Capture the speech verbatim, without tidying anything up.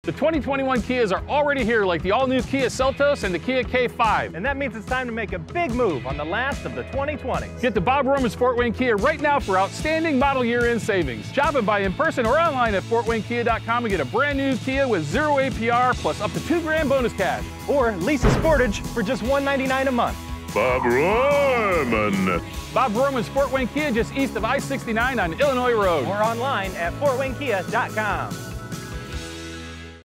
The twenty twenty-one Kias are already here, like the all-new Kia Seltos and the Kia K five. And that means it's time to make a big move on the last of the twenty twenties. Get to Bob Rohrman's Fort Wayne Kia right now for outstanding model year-end savings. Shop and buy in person or online at fort wayne kia dot com and get a brand new Kia with zero A P R plus up to two grand bonus cash. Or lease a Sportage for just one ninety-nine a month. Bob Rohrman. Bob Rohrman's Fort Wayne Kia, just east of I sixty-nine on Illinois Road. Or online at fort wayne kia dot com.